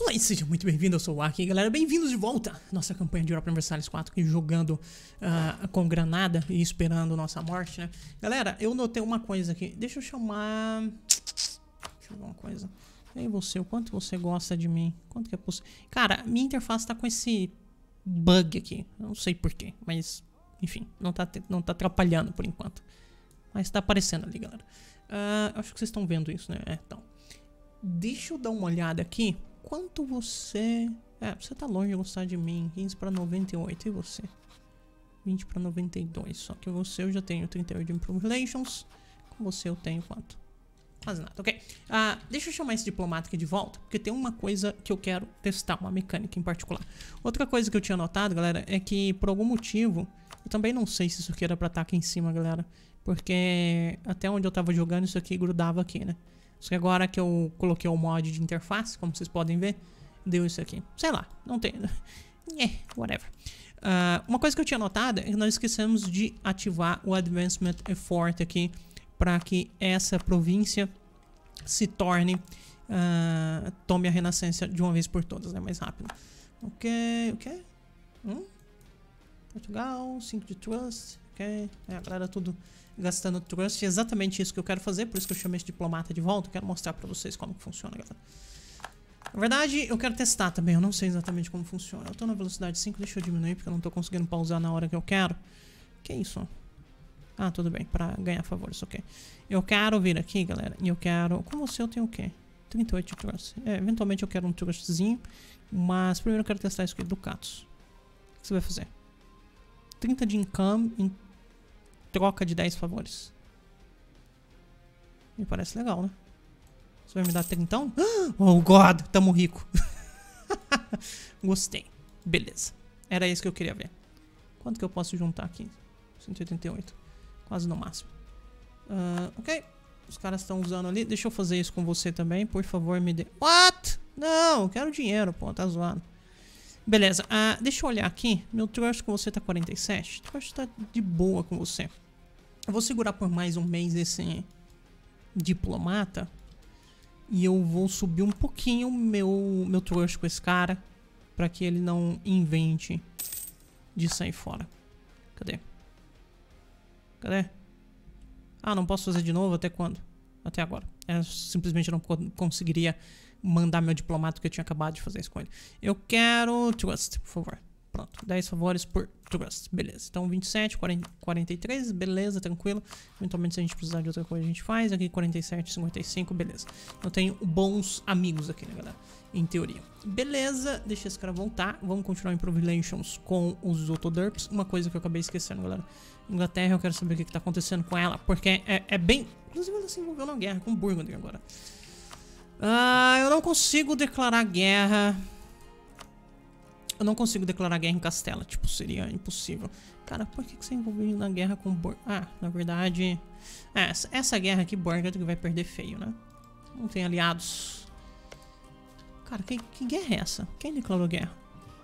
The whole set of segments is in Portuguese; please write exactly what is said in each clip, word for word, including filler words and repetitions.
Olá e seja muito bem-vindo, eu sou o Aki, galera, bem-vindos de volta à nossa campanha de Europa Universalis quatro, aqui jogando uh, com granada e esperando nossa morte, né? Galera, eu notei uma coisa aqui, deixa eu chamar... Deixa eu ver uma coisa. E aí você, o quanto você gosta de mim? Quanto que é possível? Cara, minha interface tá com esse bug aqui, eu não sei porquê, mas enfim, não tá, não tá atrapalhando por enquanto. Mas tá aparecendo ali, galera. Uh, acho que vocês estão vendo isso, né? É, então. Deixa eu dar uma olhada aqui. Quanto você... É, você tá longe de gostar de mim. quinze para noventa e oito. E você? vinte para noventa e dois. Só que você eu já tenho trinta e oito de Improved Relations. Com você eu tenho quanto? Quase nada, ok? Ah, deixa eu chamar esse diplomata aqui de volta, porque tem uma coisa que eu quero testar, uma mecânica em particular. Outra coisa que eu tinha notado, galera, é que por algum motivo... Eu também não sei se isso aqui era pra estar aqui em cima, galera. Porque até onde eu tava jogando isso aqui grudava aqui, né? Só que agora que eu coloquei o mod de interface, como vocês podem ver, deu isso aqui. Sei lá, não tem... É, whatever. Uh, uma coisa que eu tinha notado é que nós esquecemos de ativar o Advancement Effort aqui para que essa província se torne... Uh, tome a renascença de uma vez por todas, né? Mais rápido. Ok, ok. Hum? Portugal, cinco de Trust. Ok. É, a galera tudo... gastando trust, é exatamente isso que eu quero fazer, por isso que eu chamei esse diplomata de volta. Eu quero mostrar pra vocês como que funciona, galera. Na verdade, eu quero testar também, eu não sei exatamente como funciona. Eu tô na velocidade cinco, deixa eu diminuir, porque eu não tô conseguindo pausar na hora que eu quero. Que isso? Ah, tudo bem, pra ganhar favores, ok. Eu quero vir aqui, galera, e eu quero... Com você eu tenho o quê? trinta e oito de trust. É, eventualmente eu quero um trustzinho, mas primeiro eu quero testar isso aqui, ducatos. O que você vai fazer? trinta de income em troca de dez favores. Me parece legal, né? Você vai me dar trintão? Oh, God! Tamo rico. Gostei. Beleza. Era isso que eu queria ver. Quanto que eu posso juntar aqui? cento e oitenta e oito. Quase no máximo. Uh, ok. Os caras estão usando ali. Deixa eu fazer isso com você também. Por favor, me dê... What? Não, eu quero dinheiro, pô. Tá zoando. Beleza. Uh, deixa eu olhar aqui. Meu trust com você tá quarenta e sete. O trust tá de boa com você. Eu vou segurar por mais um mês esse diplomata. E eu vou subir um pouquinho meu, meu trust com esse cara. Pra que ele não invente de sair fora. Cadê? Cadê? Ah, não posso fazer de novo? Até quando? Até agora. Eu simplesmente não conseguiria mandar meu diplomata, porque eu tinha acabado de fazer isso com ele. Eu quero trust, por favor. Pronto, dez favores por trust, beleza. Então vinte e sete, quarenta e três, beleza, tranquilo. Eventualmente se a gente precisar de outra coisa a gente faz. Aqui quarenta e sete, cinquenta e cinco, beleza. Eu tenho bons amigos aqui, né, galera? Em teoria. Beleza, deixa esse cara voltar. Vamos continuar em Improved Relations com os Autoderps. Uma coisa que eu acabei esquecendo, galera. Inglaterra, eu quero saber o que, que tá acontecendo com ela, porque é, é bem... Inclusive ela se envolveu na guerra com Burgundy agora. Ah, eu não consigo declarar guerra... Eu não consigo declarar guerra em Castela. Tipo, seria impossível. Cara, por que, que você envolveu na guerra com Burgundy? Ah, na verdade... É, essa, essa guerra aqui, Burgundy vai perder feio, né? Não tem aliados. Cara, que, que guerra é essa? Quem declarou guerra?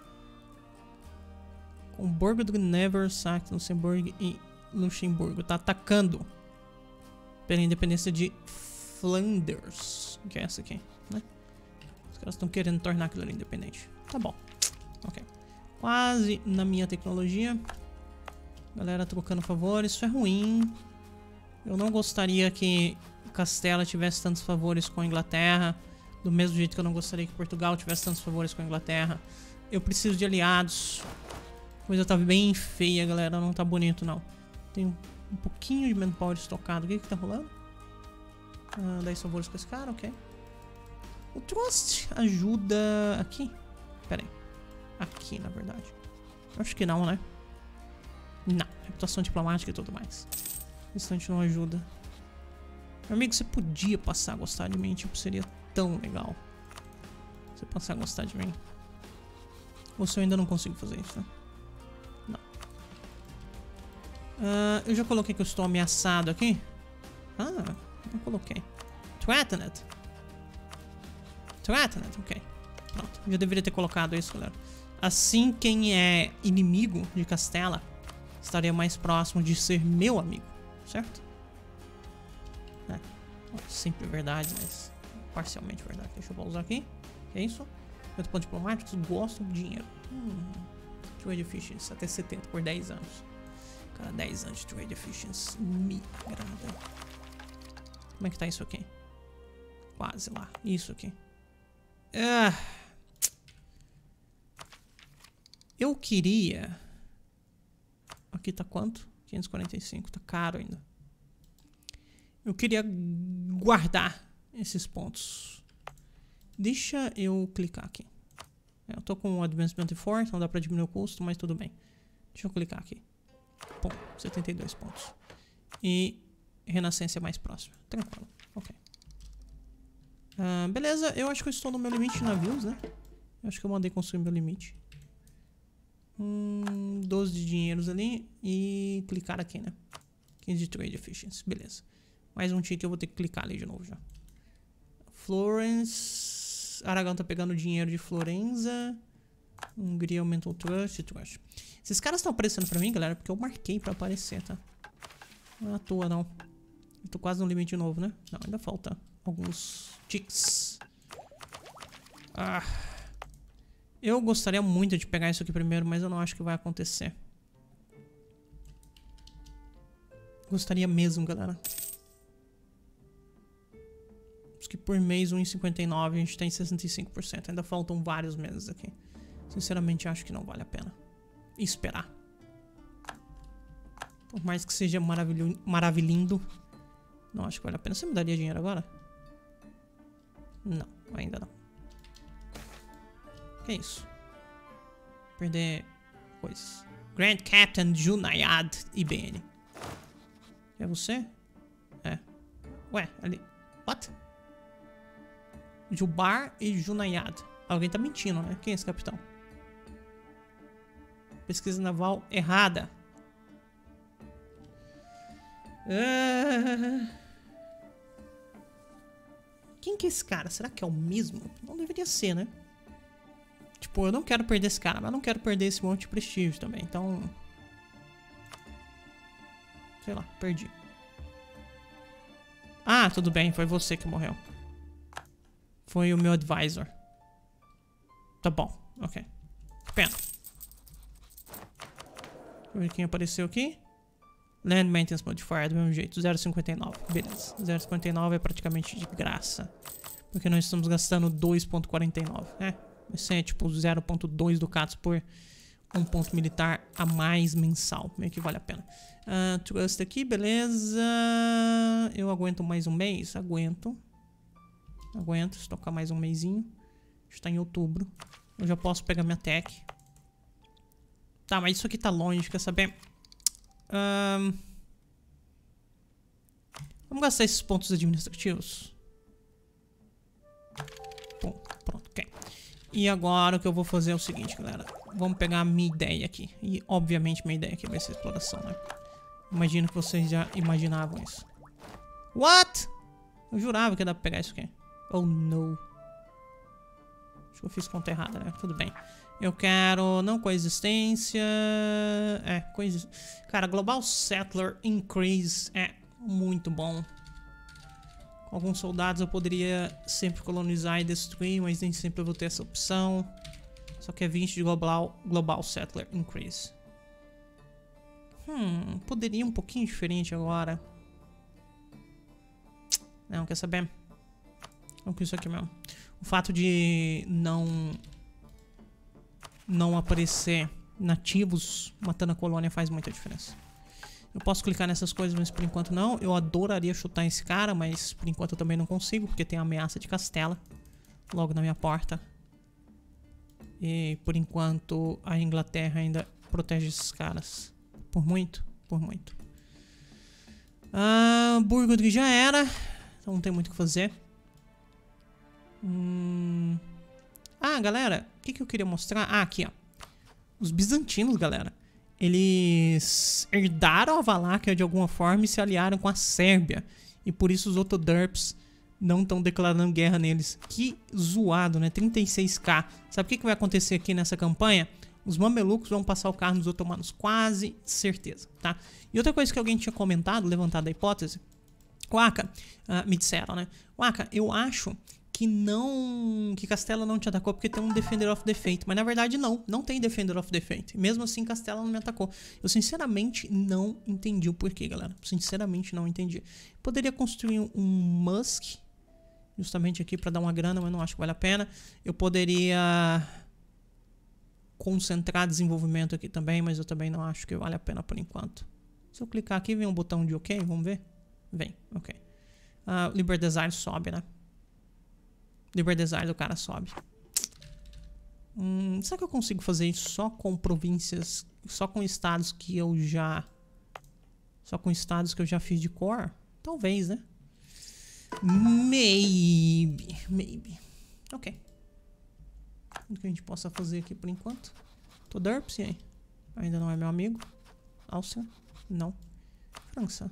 Com Burgundy, Never, Saxe, Luxemburgo e Luxemburgo. Tá atacando pela independência de Flanders. Que é essa aqui, né? Os caras estão querendo tornar aquilo ali independente. Tá bom. Ok. Quase na minha tecnologia. Galera trocando favores. Isso é ruim. Eu não gostaria que Castela tivesse tantos favores com a Inglaterra. Do mesmo jeito que eu não gostaria que Portugal tivesse tantos favores com a Inglaterra. Eu preciso de aliados. A coisa tá bem feia, galera. Não tá bonito, não. Tem um pouquinho de manpower estocado. O que que tá rolando? Ah, dez favores com esse cara, ok. O Trust ajuda aqui. Pera aí. Aqui, na verdade. Acho que não, né? Não. Reputação diplomática e tudo mais. O restante não ajuda. Meu amigo, você podia passar a gostar de mim. Tipo, seria tão legal. Você passar a gostar de mim. Ou se eu ainda não consigo fazer isso, né? Não. Uh, eu já coloquei que eu estou ameaçado aqui. Ah, não coloquei. Threatened. Threatened, ok. Pronto. Já deveria ter colocado isso, galera. Assim, quem é inimigo de Castela estaria mais próximo de ser meu amigo, certo? É, sempre verdade, mas parcialmente verdade. Deixa eu pausar aqui. Que é isso? cinquenta pontos diplomáticos, gosto do dinheiro. Hum, trade efficiency, até setenta por dez anos. Cara, dez anos de trade efficiency me agrada. Como é que tá isso aqui? Quase lá. Isso aqui. Ah, eu queria... Aqui tá quanto? quinhentos e quarenta e cinco. Tá caro ainda. Eu queria guardar esses pontos. Deixa eu clicar aqui. Eu tô com o Advancement Force, não dá pra diminuir o custo, mas tudo bem. Deixa eu clicar aqui. Pum, setenta e dois pontos. E Renascença é mais próxima. Tranquilo. Ok. Uh, beleza, eu acho que eu estou no meu limite de navios, né? Eu acho que eu mandei construir meu limite. Hum, doze de dinheiros ali. E clicar aqui, né? quinze de Trade Efficiency. Beleza. Mais um ticket, eu vou ter que clicar ali de novo já. Florence. Aragão tá pegando dinheiro de Florença. Hungria aumentou o Trust. Trust. Esses caras estão aparecendo pra mim, galera, porque eu marquei pra aparecer, tá? Não é à toa, não. Eu tô quase no limite de novo, né? Não, ainda falta alguns ticks. Ah. Eu gostaria muito de pegar isso aqui primeiro, mas eu não acho que vai acontecer. Gostaria mesmo, galera. Acho que por mês um vírgula cinquenta e nove a gente tem sessenta e cinco por cento. Ainda faltam vários meses aqui. Sinceramente, acho que não vale a pena esperar. Por mais que seja maravilho, maravilhindo, não acho que vale a pena. Você me daria dinheiro agora? Não, ainda não. Que isso? Perder coisas. Grand Captain Junayad Ibn. É você? É. Ué, ali. What? Jubar e Junayad. Alguém tá mentindo, né? Quem é esse capitão? Pesquisa naval errada. Uh... Quem que é esse cara? Será que é o mesmo? Não deveria ser, né? Tipo, eu não quero perder esse cara, mas não quero perder esse monte de prestígio também. Então... Sei lá, perdi. Ah, tudo bem, foi você que morreu. Foi o meu advisor. Tá bom, ok. Pena. Deixa eu ver quem apareceu aqui. Land Maintenance Modifier do mesmo jeito, zero vírgula cinquenta e nove. Beleza, zero vírgula cinquenta e nove é praticamente de graça. Porque nós estamos gastando dois vírgula quarenta e nove. É, isso é tipo zero vírgula dois ducados por um ponto militar a mais mensal. Meio que vale a pena. Uh, Trust aqui, beleza. Eu aguento mais um mês? Aguento. Aguento, se tocar mais um mêsinho. Está em outubro. Eu já posso pegar minha tech. Tá, mas isso aqui tá longe, quer saber? Um, vamos gastar esses pontos administrativos. Bom, pronto, ok. E agora o que eu vou fazer é o seguinte, galera. Vamos pegar a minha ideia aqui. E obviamente minha ideia aqui vai ser exploração, né? Imagino que vocês já imaginavam isso. What? Eu jurava que ia dar pra pegar isso aqui. Oh, no. Acho que eu fiz conta errada, né? Tudo bem. Eu quero... Não coexistência... É, coexistência... Cara, Global Settler Increase é muito bom. Com alguns soldados eu poderia sempre colonizar e destruir, mas nem sempre eu vou ter essa opção. Só que é vinte de Global, Global Settler Increase. Hum, poderia um pouquinho diferente agora. Não, quer saber? Vamos com isso aqui mesmo. O fato de não... não aparecer nativos matando a colônia faz muita diferença. Eu posso clicar nessas coisas, mas por enquanto não. Eu adoraria chutar esse cara, mas por enquanto eu também não consigo, porque tem a ameaça de Castela logo na minha porta. E por enquanto a Inglaterra ainda protege esses caras. Por muito, por muito. Ah, Burgundy já era, então não tem muito o que fazer. Hum... Ah, galera, o que, que eu queria mostrar? Ah, aqui, ó. Os bizantinos, galera, eles herdaram a Valáquia de alguma forma e se aliaram com a Sérvia. E por isso os Otodurps não estão declarando guerra neles. Que zoado, né? trinta e seis K. Sabe o que, que vai acontecer aqui nessa campanha? Os mamelucos vão passar o carro nos otomanos. Quase certeza, tá? E outra coisa que alguém tinha comentado, levantado a hipótese. Waka, uh, me disseram, né? Waka, eu acho que não... que Castela não te atacou porque tem um Defender of the Fate. Mas na verdade não, não tem Defender of the Fate. Mesmo assim, Castela não me atacou. Eu sinceramente não entendi o porquê, galera. Sinceramente não entendi. Poderia construir um Musk, justamente aqui pra dar uma grana, mas não acho que vale a pena. Eu poderia concentrar desenvolvimento aqui também, mas eu também não acho que vale a pena por enquanto. Se eu clicar aqui, vem um botão de OK, vamos ver? Vem, ok. Uh, Liber Design sobe, né? Liber Design do cara sobe. Hum, será que eu consigo fazer isso só com províncias, só com estados que eu já... Só com estados que eu já fiz de core? Talvez, né? Maybe, maybe. Ok. O que a gente possa fazer aqui por enquanto? Tô Derps, e aí? Ainda não é meu amigo. Áustria? Não. França?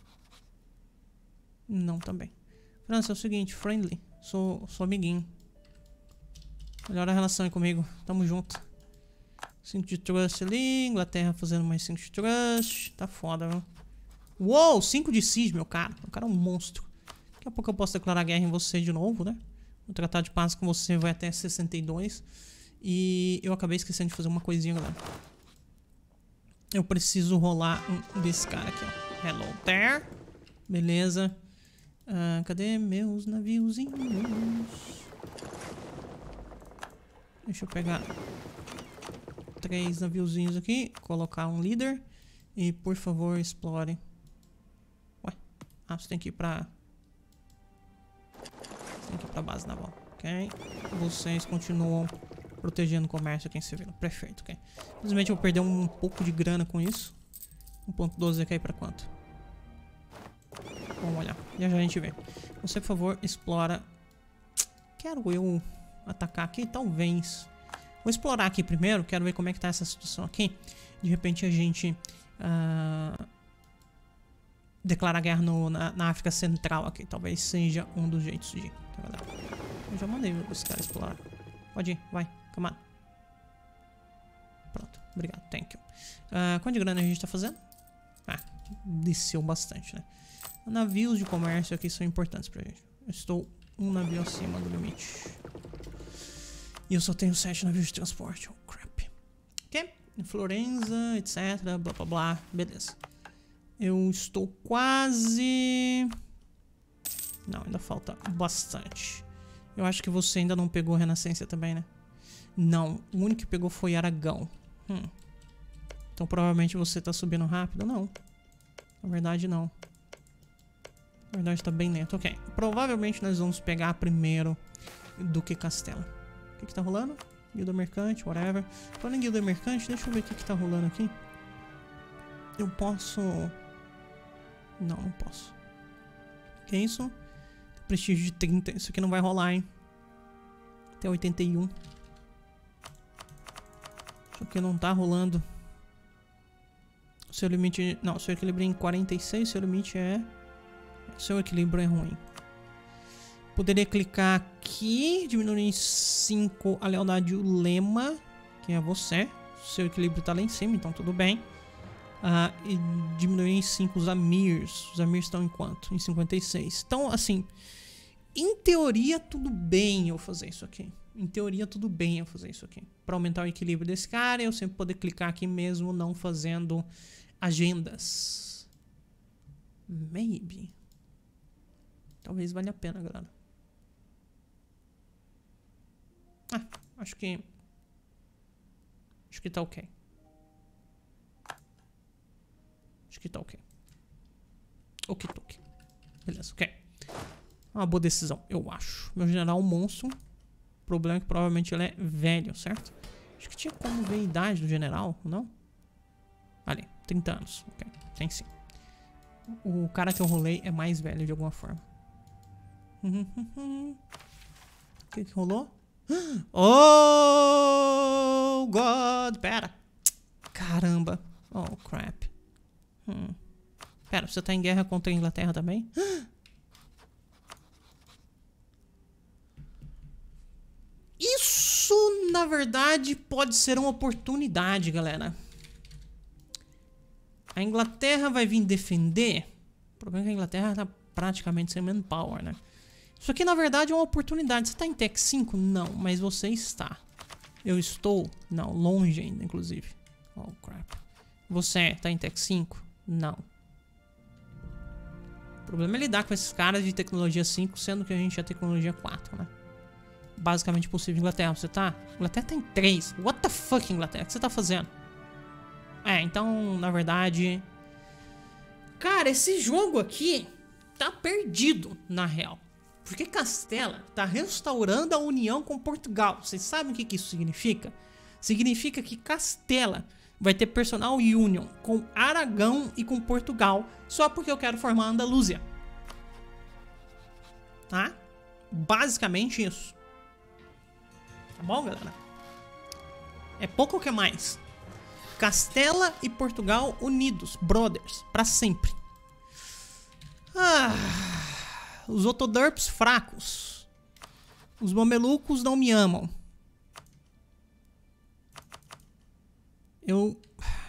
Não também. França é o seguinte, friendly. Sou, sou amiguinho. Melhora a relação aí comigo. Tamo junto. cinco de trust ali. Inglaterra fazendo mais cinco de trust. Tá foda, viu? Uou, cinco de siege, meu cara. O cara é um monstro. Daqui a pouco eu posso declarar guerra em você de novo, né? O tratado de paz com você vai até sessenta e dois. E eu acabei esquecendo de fazer uma coisinha, galera. Eu preciso rolar um desse cara aqui, ó. Hello there. Beleza. Ah, cadê meus naviozinhos? Deixa eu pegar três naviozinhos aqui. Colocar um líder. E por favor, explore. Ué. Ah, você tem que ir pra... Você tem que ir pra base naval. Ok. Vocês continuam protegendo o comércio aqui em civil. Perfeito, ok. Simplesmente eu vou perder um pouco de grana com isso. um ponto doze vai cair pra quanto? Vamos olhar. Já já a gente vê. Você, por favor, explora. Quero eu atacar aqui? Talvez. Vou explorar aqui primeiro. Quero ver como é que tá essa situação aqui. De repente a gente... Uh, declarar guerra no, na, na África Central aqui. Talvez seja um dos jeitos de ir. Tá, galera? Eu já mandei esse cara explorar. Pode ir. Vai. Come on. Pronto. Obrigado. Thank you. Uh, quanto de grana a gente tá fazendo? Ah, desceu bastante, né? Navios de comércio aqui são importantes pra gente. Eu estou um navio acima do limite. E eu só tenho sete navios de transporte. Oh, crap. Ok. Florença, etc. Blá, blá, blá. Beleza. Eu estou quase... Não, ainda falta bastante. Eu acho que você ainda não pegou Renascença também, né? Não. O único que pegou foi Aragão. Hum. Então provavelmente você tá subindo rápido. Não. Na verdade, não. Na verdade tá bem lento. Ok. Provavelmente nós vamos pegar primeiro do que Castela. O que que tá rolando? Guilda Mercante, whatever. Falando em Guilda Mercante, deixa eu ver o que que tá rolando aqui. Eu posso... Não, não posso. Que é isso? Prestígio de trinta. Isso aqui não vai rolar, hein? Até oitenta e um. Isso aqui não tá rolando. Seu limite... Não, seu equilíbrio é em quarenta e seis. Seu limite é... Seu equilíbrio é ruim. Poderia clicar aqui. Diminuir em cinco a lealdade e o lema. Que é você. Seu equilíbrio tá lá em cima, então tudo bem. Uh, e diminuir em cinco os Amirs. Os Amirs estão em quanto? Em cinquenta e seis. Então, assim... Em teoria, tudo bem eu fazer isso aqui. Em teoria, tudo bem eu fazer isso aqui. Para aumentar o equilíbrio desse cara, eu sempre poder clicar aqui mesmo não fazendo agendas. Maybe. Talvez valha a pena, galera. Ah, acho que... Acho que tá ok. Acho que tá ok. Ok, ok. Beleza, ok. Uma boa decisão, eu acho. Meu general é um monstro. O problema é que provavelmente ele é velho, certo? Acho que tinha como ver a idade do general, não? Ali, trinta anos. Ok, tem sim. O cara que eu rolei é mais velho de alguma forma. O que que rolou? Oh, God! Pera! Caramba! Oh, crap. Hum. Pera, você tá em guerra contra a Inglaterra também? Isso, na verdade, pode ser uma oportunidade, galera. A Inglaterra vai vir defender. O problema é que a Inglaterra tá praticamente sem manpower, né? Isso aqui, na verdade, é uma oportunidade. Você tá em Tech cinco? Não, mas você está. Eu estou? Não, longe ainda, inclusive. Oh, crap. Você tá em Tech cinco? Não. O problema é lidar com esses caras de tecnologia cinco, sendo que a gente é tecnologia quatro, né? Basicamente possível. Inglaterra, você tá? Inglaterra tá em três. What the fuck, Inglaterra? O que você tá fazendo? É, então, na verdade... Cara, esse jogo aqui tá perdido, na real. Porque Castela tá restaurando a união com Portugal. Vocês sabem o que, que isso significa? Significa que Castela vai ter personal union com Aragão e com Portugal, só porque eu quero formar a Andaluzia. Tá? Basicamente isso. Tá bom, galera? É pouco ou que mais? Castela e Portugal unidos, brothers, pra sempre. Ah, os Otodurps fracos. Os mamelucos não me amam. Eu...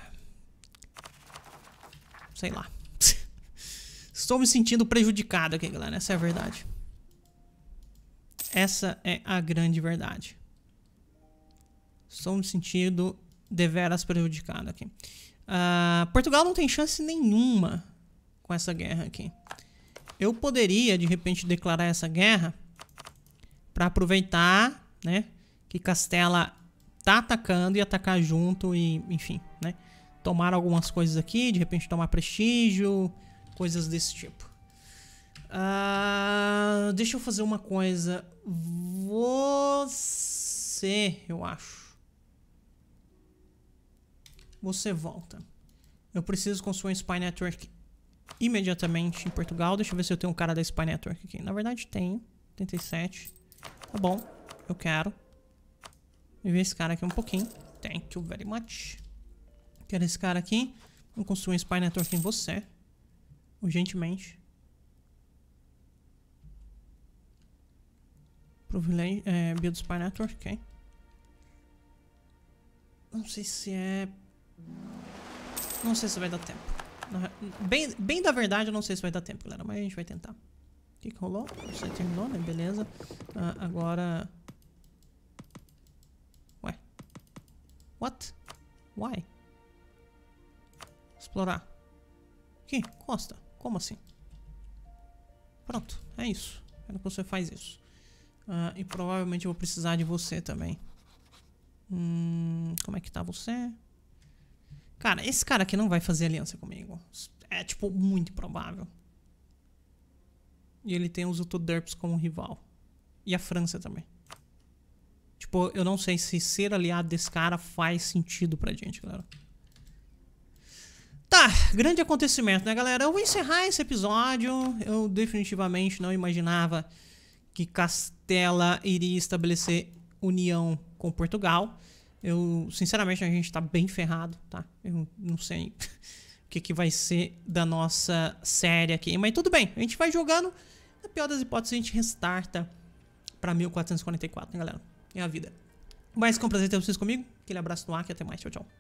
Sei lá. Estou me sentindo prejudicado aqui, galera. Essa é a verdade. Essa é a grande verdade. Estou me sentindo deveras prejudicado aqui. Uh, Portugal não tem chance nenhuma com essa guerra aqui. Eu poderia, de repente, declarar essa guerra para aproveitar, né, que Castela tá atacando e atacar junto e, enfim, né, tomar algumas coisas aqui, de repente tomar prestígio, coisas desse tipo. Uh, deixa eu fazer uma coisa. Você, eu acho. Você volta. Eu preciso construir um Spy Network imediatamente em Portugal. Deixa eu ver se eu tenho um cara da Spy Network aqui. Na verdade tem. oitenta e sete. Tá bom. Eu quero. Vou ver esse cara aqui um pouquinho. Thank you very much. Quero esse cara aqui. Vamos construir um Spy Network em você. Urgentemente. Privilege, é, build Spy Network, ok. Não sei se é... Não sei se vai dar tempo. Bem, bem da verdade, eu não sei se vai dar tempo, galera. Mas a gente vai tentar. O que que rolou? Você terminou, né? Beleza. Uh, agora... Ué. What? Why? Explorar. Aqui, Costa. Como assim? Pronto, é isso. Quero que você faz isso. Uh, e provavelmente eu vou precisar de você também. Hum, como é que tá você? Cara, esse cara aqui não vai fazer aliança comigo. É, tipo, muito improvável. E ele tem os Otodurps como rival. E a França também. Tipo, eu não sei se ser aliado desse cara faz sentido pra gente, galera. Tá, grande acontecimento, né, galera? Eu vou encerrar esse episódio. Eu definitivamente não imaginava que Castela iria estabelecer união com Portugal. Eu, sinceramente, a gente tá bem ferrado, tá? Eu não sei o que, que vai ser da nossa série aqui. Mas tudo bem, a gente vai jogando. Na pior das hipóteses, a gente restarta pra mil quatrocentos e quarenta e quatro, né, galera? É a vida. Mas com prazer ter vocês comigo. Aquele abraço no ar e até mais. Tchau, tchau.